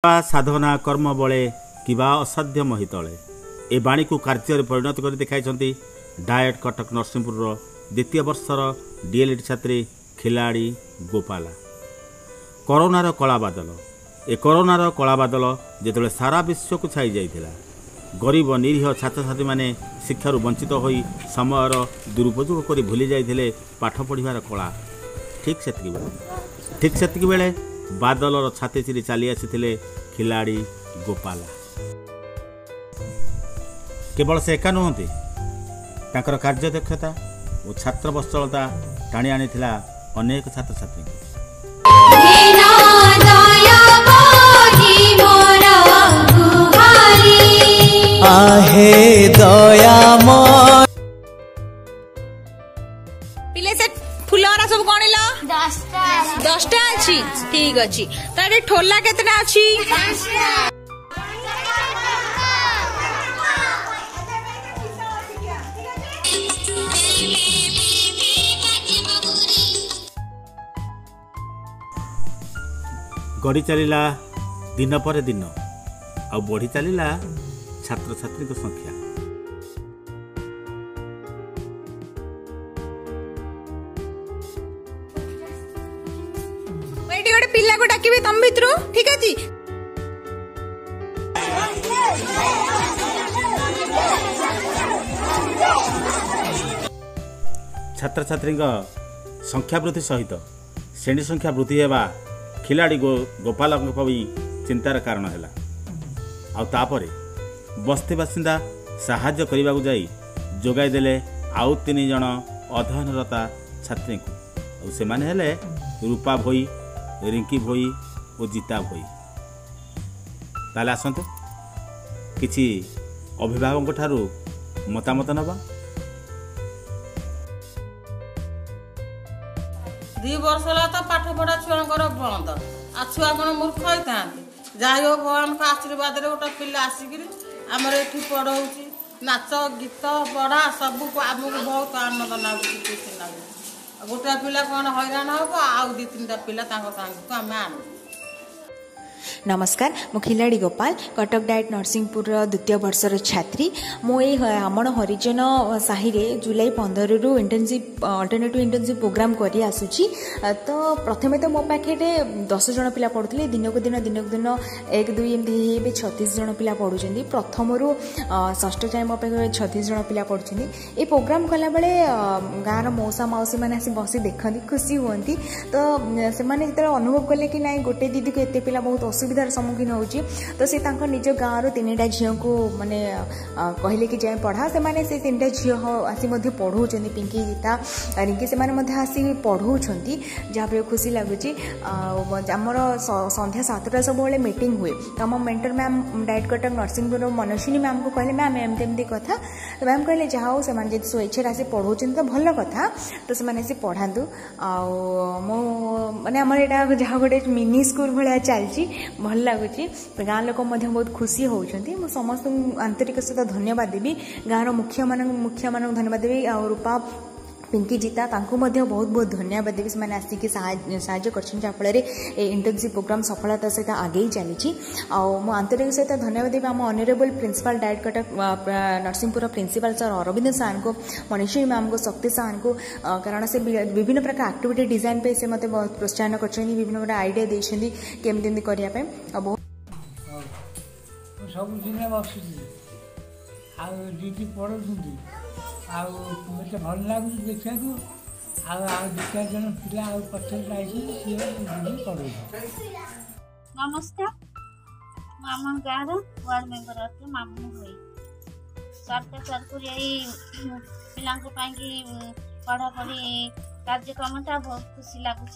साधना कर्म बले किबा असाध्य महितले ए बाणी को कार्य परिणत कर देखाई डायट कटक नरसिंहपुर द्वितीय वर्षर डीएलएड छात्री खिलाड़ी गोपाला। कोरोनार कला बादल ए कोरोनार कला बादल जिते सारा विश्व को छाई जाइथिला गरीब निरीह छात्र छात्री माने शिक्षार वंचित होई समयर दुरुपयोग कर भूली जाइथिले पाठ पढ़िबार कला। ठीक सेतिकी बेले बादलर छाती चिरी चली आसी खिलाड़ी गोपाला। केवल से एका नुहति तांकर कार्यदक्षता और छात्र वत्सलता टाणी आनी अनेक छात्र छात्री। आहे दयामय पिले से फुलरा सब गणिला 10टा अछि। ठीक अछि तारे ठोला केतना अछि? गढ़ी चलिला दिन पर दिन आ बढ़ी चलिला छात्र छात्री संख्या। गोटे पिला को डाकिबे तम भितरु। ठीक अछि छात्र छात्री संख्या वृद्धि सहित श्रेणी संख्या वृद्धि हेबा खिलाड़ी गोपाल चिंतार कारण है। आउे बस्ती बासिंदा साहाय्य करने को जाई जोगाई देले आउ 3 जन अध्ययनरता छात्री को से माने हेले रूपा भोई, रिंकी भोई और जीता भोई। ताले आसंतु किछि अभिभावक ठारू मतामत नबा। 2 वर्ष तो पाठ पढ़ा छुआर बंद आ छुआ कौन मूर्ख होता जाई हो भगवान का आशीर्वाद गोटे पिला आसिक आमर ये पढ़ाऊँ नाच गीत पढ़ा सबू आमको बहुत आनंद लगुच खुशी लगुच। गोटे पिला कौन हैरान हम आउ 2-3टा पिला को आम आन। नमस्कार मु खिलाड़ी गोपाल कटक डायट नरसिंहपुर द्वितीय वर्षर छात्री। मु आमण हरिजन साहि जुलाई 15 रु इंटर्नशिप अल्टरनेटिव इंटर्नशिप प्रोग्राम करी आसुची। तो प्रथमे तो मो पाखे 10 जन पिला पढ़ुले दिन को दिन 1 2 एमती 36 जन पिला पढ़ुଛନ୍ତି। प्रथम रु षष्ठ जाए मो पाखे 36 जन पिला पढ़ुଛନ୍ତି। ए प्रोग्राम कला बेले गाँव मौसा मौसी मैंने आसी बसी देखती खुशी हुअंती। तो से माने जिते अनुभव कले कि नाई गोटे दीदी को एते पिला बहुत असुविधार सम्मुखीन होची। तो से तांको निज गाँव 3टा झील को माने कहले कि जाए पढ़ा से माने से 3टा झील आसी मध्य पढ़ाउछन्ती पिंकी गीता रिंकी से माने मध्य आसी पढ़ाउछन्ती जहाँ पे खुशी लगुच। आमर संध्या 7टा सब बेले मीटिंग हुए तो आम mentor ma'am DIET Cuttack Narasinghpur Manaswini ma'am को कहले मैम एमती कथा। तो मैम कहले जहाँ हो से माने स्वेच्छा आसी पढ़ाउछन्ती तो भल कथा तो से माने पढ़ातु माने आमर एटा जहाँ गोटे मिनी स्कूल भाया चलती भल लगुच। गाँ लोक बहुत खुशी होती। मु समस्त आंतरिक सहित धन्यवाद देवी गाँव मुखिया मान धन्यवाद देवी आ रूपा पिंकी जीता तांको बहुत बहुत धन्यवाद देवी से आसिक साहाय्य कर इंटर्नशिप प्रोग्राम सफलता सहित आगे चली। मु आंतरिक सहित धन्यवाद देवी आम honourable principal DIET Cuttack Narasinghpur principal sir Arvind sir को मनीषी मैम को शक्ति सार को कारण से विभिन्न प्रकार एक्टिविटी डिजाइन पे से मत बहुत प्रोत्साहन कर विभिन्न प्रकार आइडिया देते केमती करने बहुत सब दिन बसुची दीदी पढ़ुंट मत भल लगुच देखा 2-4 जन पिला पचर पढ़े। नमस्कार मामन गाँव वार्ड मेंबर अच्छे मामू हुई सरकार सरकार यही पिला पढ़ापढ़ी कार्यक्रमटा बहुत खुशी लगुच।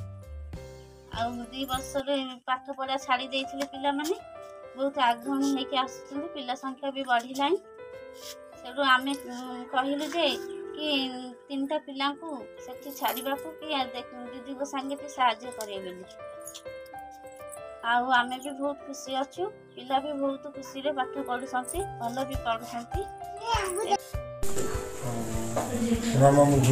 2 वर्ष पाठ पढ़ा छाड़ी देते पिला माने बहुत आग्रह होकर आसुच्च पिला संख्या भी बढ़ला से आम कहलु जे कि 3टा पिला से छाड़ा को कि दीदी को सांगे साहाय्य करे आम भी बहुत खुशी अच्छु पिला भी बहुत खुशी रे पाठ पढ़ुंट भल भी पढ़ुंट।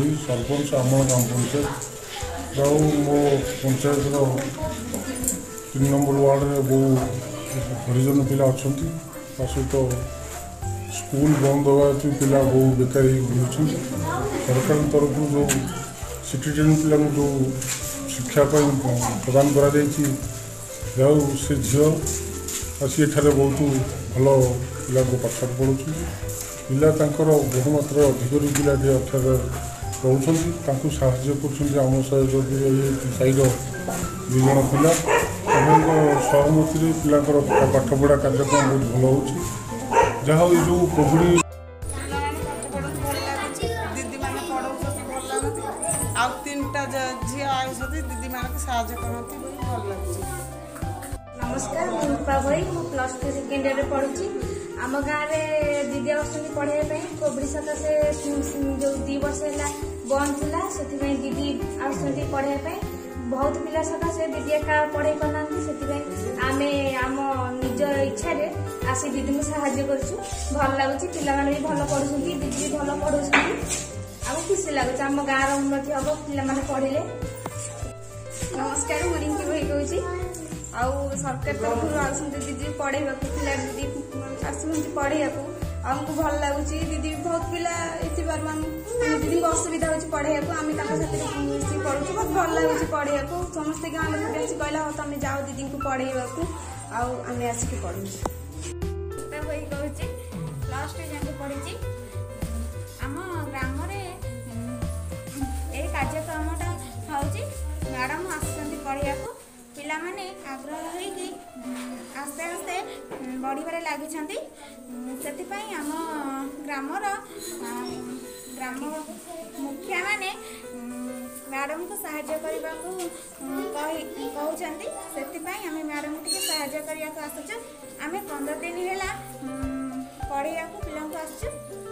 सरपंच आम गाँव पंचायत मो पंचायत 3 नंबर वार्ड में बहु हरिजन पिला अच्छा सहित स्कूल बंद होगा पिला बहु बेकार बुलूँ सरकार तरफ जो सिटीजन पिला जो शिक्षा प्रदान करा से झील आसी एठारे बहुत भल पिला पाठ पढ़ुं पिला बहुमात्र अधिकारी पिला रोच साहाଯ୍य करम साइर 2 जन पिला सहमति पिलाकर पाठपढ़ा कार्यक्रम बहुत भल हो जहाँ जो कोविड आ 3टा झी आयुषी दीदी मान साहय करती भल लगे। नमस्कार मु रूपा भाई मु +2 सेकेंड ईयर पढ़ुची आम गाँव में दीदी आसुँच पढ़ाई कोविड सकाशे जो 2 वर्ष है बंद थी से दीदी आसुँच पढ़ाई बहुत पिला सकाशे दीदी एका पढ़ाई करना आम आम निज इच्छा आसी दीदी को साहाଯ୍य करूँ भल लगुच पिला भी भल पढ़ुं दीदी भी भल पढ़ुं आम खुशी लगुच आम गाँव उन्नति हम पे पढ़े। नमस्कार मु रिंकी भाई कहूँ आउ सरकार तरफ आसुँच दीदी पढ़ाई पिला दीदी आसुँच पढ़ाई आमको भल लगुच दीदी बहुत पिला दीदी को असुविधा हो पढ़ाई आम मिसी पढ़ुँ बहुत भल लगुच पढ़ाई समस्ते गाँव लोग कहला हाँ तुम जाओ दीदी को पढ़ाई आम आसिक पढ़ू भाई कहूँ +2 जाके पढ़ी आम ग्राम कार्यक्रमटा हूँ मैडम आसुँच पढ़ाई पिला माने आग्रह होइकि आस्ते आस्ते बढ़िबारे लागिछंती सेतिपई आम ग्रामर ग्राम मुखिया माने मैडम को सहायता करबा को कहउछंती सेतिपई आम मैडम टिके सहायता करिया को आसुछु आमे 15 दिन हेला पढ़िया को पिला को आसुछु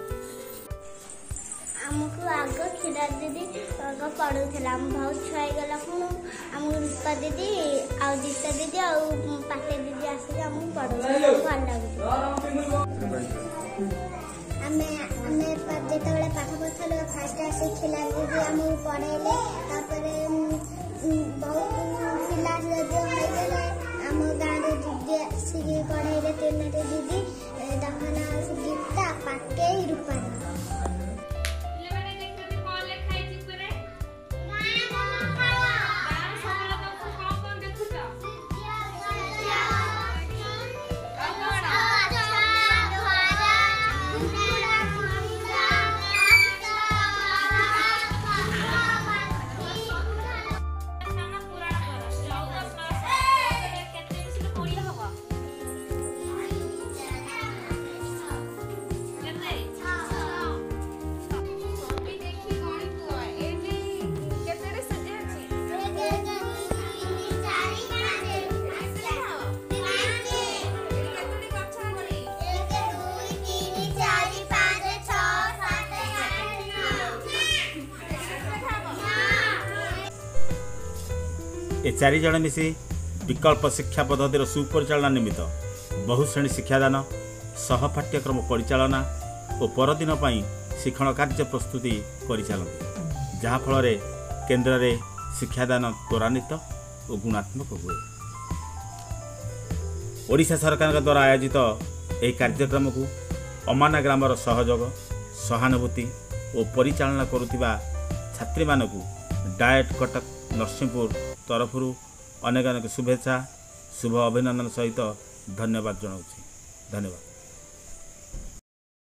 आमको आग खीरा दीदी पढ़ुला बहुत छुआ गला आमको रूपा दीदी आउ दीता दीदी आउ पाटे दीदी आसिक आमको पढ़ू भल लगे जिते पाठ पढ़ुल फास्ट आसिक खिला दीदी आमको पढ़ेले बहुत पिला होगले आम गाँव दीदी आसिक पढ़ेले 3 दीदी दखना गीता पाटे रूपा ए 4 जन मिसी विकल्प शिक्षा पद्धतिर सुपरिचालना निमित्त बहुश्रेणी शिक्षादान सहपाठ्यक्रम परिचालना और परदिन शिक्षण कार्य प्रस्तुति करिचालନ୍ତି जहाँफल केन्द्र में शिक्षादान त्वरान्वित और गुणात्मक हुए। ओडिशा सरकार द्वारा आयोजित यह कार्यक्रम को अमाना ग्रामर सहयोग सहानुभूति और परिचालना करुवा छात्री मानक डायट कटक नरसिंहपुर तरफ अनेक अनेक शुभेच्छा शुभ अभिनंदन सहित धन्यवाद जनाऊँ। धन्यवाद।